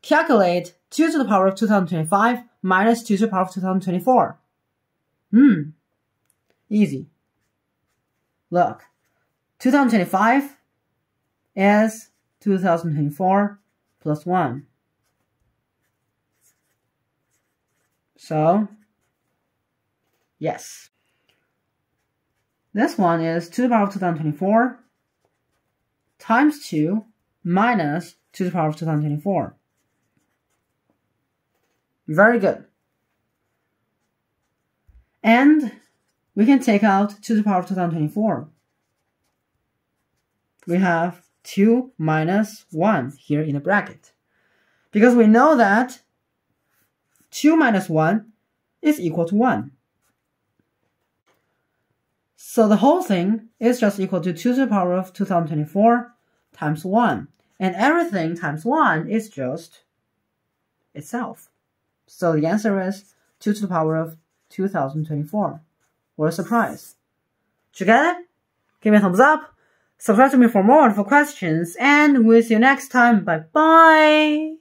calculate 2 to the power of 2025 minus 2 to the power of 2024. Easy. Look, 2025 is 2024 plus 1. So, yes. This one is 2 to the power of 2024 times 2 minus 2 to the power of 2024. Very good. And we can take out 2 to the power of 2024. We have 2 minus 1 here in the bracket. Because we know that 2 minus 1 is equal to 1. So the whole thing is just equal to 2 to the power of 2024 times 1. And everything times 1 is just itself. So the answer is 2 to the power of 2024. What a surprise. Did you get it? Give me a thumbs up. Subscribe to me for more wonderful questions. And we'll see you next time. Bye-bye.